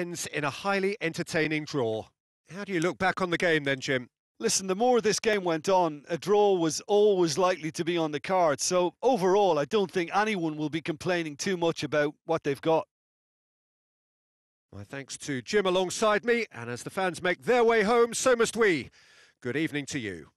ends in a highly entertaining draw. How do you look back on the game then, Jim? Listen, the more this game went on, a draw was always likely to be on the card. So overall, I don't think anyone will be complaining too much about what they've got. My thanks to Jim alongside me, and as the fans make their way home, so must we. Good evening to you.